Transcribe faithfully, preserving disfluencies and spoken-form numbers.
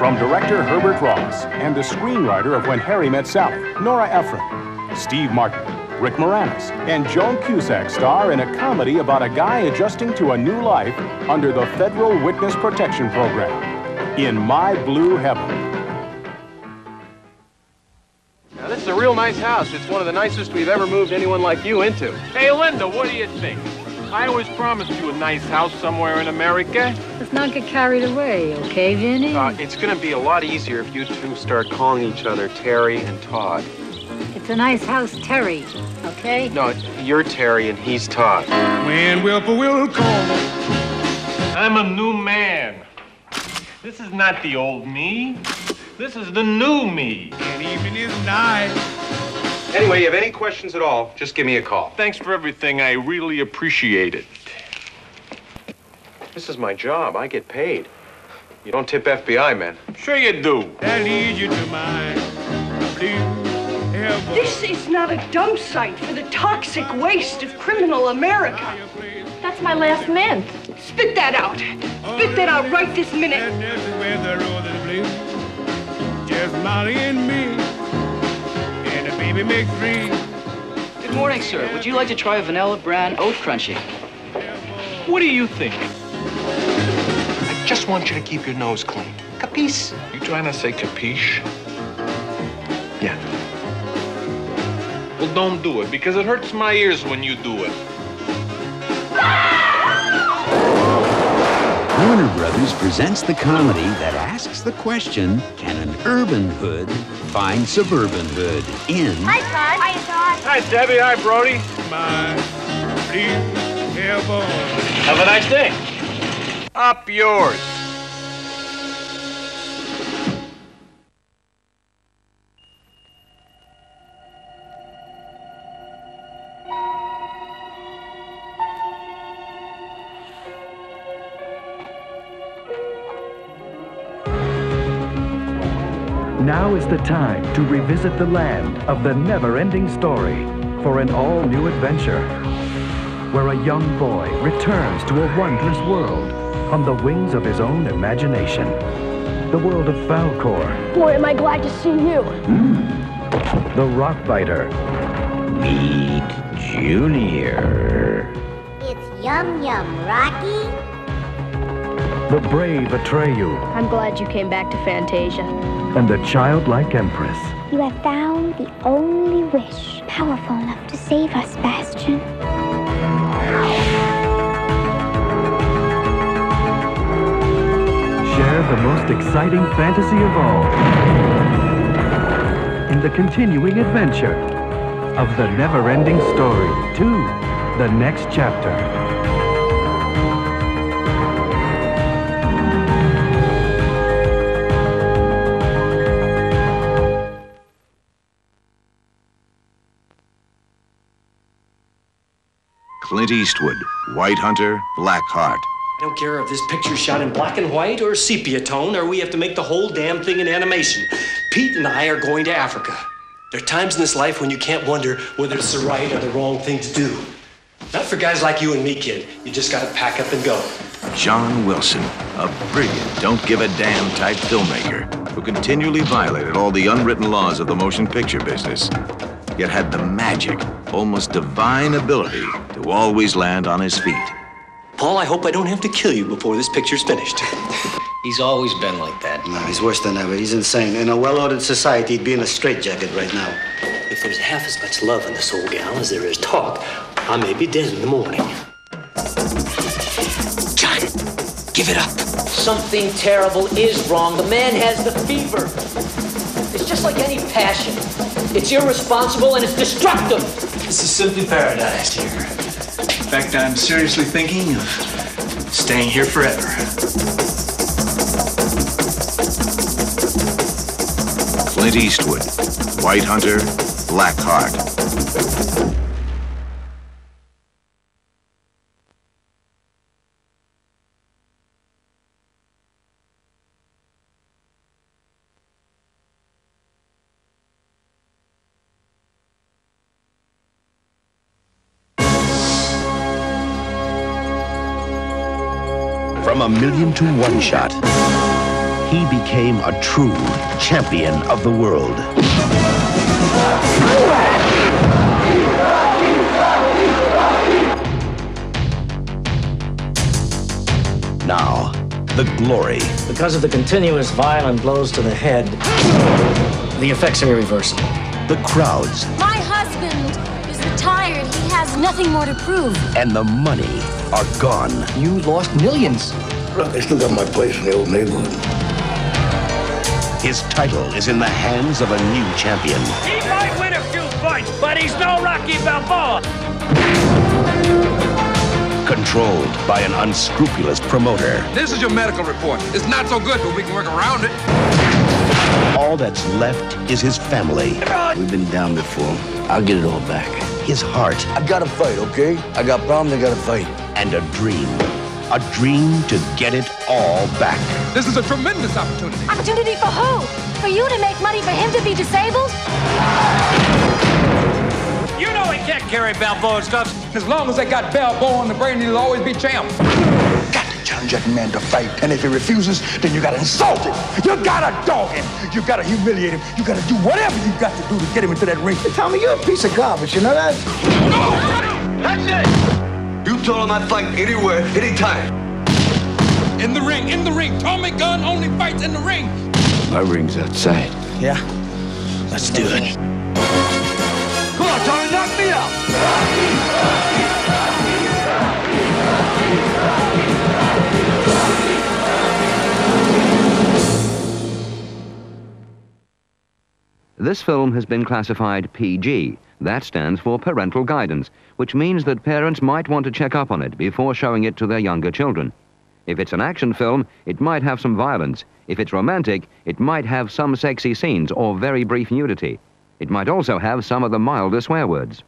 From director Herbert Ross and the screenwriter of When Harry Met Sally, Nora Ephron, Steve Martin, Rick Moranis, and Joan Cusack star in a comedy about a guy adjusting to a new life under the Federal Witness Protection Program. In My Blue Heaven. Now, this is a real nice house. It's one of the nicest we've ever moved anyone like you into. Hey, Linda, what do you think? I always promised you a nice house somewhere in America. Let's not get carried away, okay, Vinny? Uh, it's going to be a lot easier if you two start calling each other Terry and Todd. It's a nice house, Terry, okay? No, you're Terry and he's Todd. When Wilfer will call. I'm a new man. This is not the old me. This is the new me. And even is night. Anyway, you have any questions at all, just give me a call. Thanks for everything. I really appreciate it. This is my job. I get paid. You don't tip F B I men. Sure you do. That leads you to my blue heaven. This is not a dump site for the toxic waste of criminal America. That's my last mint. Spit that out. Spit that out right this minute. And this is where the road is blue. Just Molly and me. And the baby makes three. Good morning, sir. Would you like to try a vanilla bran oat crunchy? What do you think? I just want you to keep your nose clean. Capiche? You trying to say capiche? Yeah. Well, don't do it, because it hurts my ears when you do it. Warner Brothers presents the comedy that asks the question, can an urban hood find suburban hood in... Hi, Todd. Hi, Todd. Hi, Debbie. Hi, Brody. My blue heaven. Have a nice day. Up yours. Now is the time to revisit the land of the never-ending story for an all-new adventure where a young boy returns to a wondrous world on the wings of his own imagination. The world of Falkor. Boy, am I glad to see you. Mm. The Rockbiter. Meet Junior. It's Yum Yum, Rocky. The brave Atreyu. I'm glad you came back to Fantasia. And the childlike Empress. You have found the only wish powerful enough to save us, Bastion. Share the most exciting fantasy of all in the continuing adventure of the never-ending story to the next chapter. Clint Eastwood, White Hunter, Black Heart. I don't care if this picture's shot in black and white or sepia tone, or we have to make the whole damn thing in animation. Pete and I are going to Africa. There are times in this life when you can't wonder whether it's the right or the wrong thing to do. Not for guys like you and me, kid. You just gotta pack up and go. John Wilson, a brilliant, don't-give-a-damn type filmmaker who continually violated all the unwritten laws of the motion picture business, yet had the magic, almost divine ability to always land on his feet. Paul, I hope I don't have to kill you before this picture's finished. He's always been like that. No, he's worse than ever. He's insane. In a well-ordered society, he'd be in a straitjacket right now. If there's half as much love in this old gal as there is talk, I may be dead in the morning. John, give it up. Something terrible is wrong. The man has the fever. It's just like any passion. It's irresponsible and it's destructive. This is simply paradise here. In fact, I'm seriously thinking of staying here forever. Clint Eastwood, White Hunter, Black Heart. From a million to one shot he became a true champion of the world. Now, the glory. Because of the continuous violent blows to the head, the effects are irreversible. The crowds. My husband is retired. He has nothing more to prove. And the money are gone. You lost millions. Look, I still got my place in the old neighborhood. His title is in the hands of a new champion. He might win a few fights, but he's no Rocky Balboa. Controlled by an unscrupulous promoter. This is your medical report. It's not so good, but we can work around it. All that's left is his family. We've been down before. I'll get it all back. His heart. I gotta fight, okay? I got problems, I gotta fight. And a dream. A dream to get it all back. This is a tremendous opportunity. Opportunity for who? For you to make money for him to be disabled? You know he can't carry Balboa stuff. As long as they got Balboa on the brain, he'll always be champ. Got to challenge that man to fight. And if he refuses, then you gotta insult him. You gotta dog him. You gotta humiliate him. You gotta do whatever you got to do to get him into that ring. Hey, Tommy, you're a piece of garbage, you know that? That's it! You told him I'd fight anywhere, anytime. In the ring, in the ring. Tommy Gunn only fights in the ring. My ring's outside. Yeah? Let's do it. Come on, Tommy, knock me out! This film has been classified P G. That stands for parental guidance, which means that parents might want to check up on it before showing it to their younger children. If it's an action film, it might have some violence. If it's romantic, it might have some sexy scenes or very brief nudity. It might also have some of the milder swear words.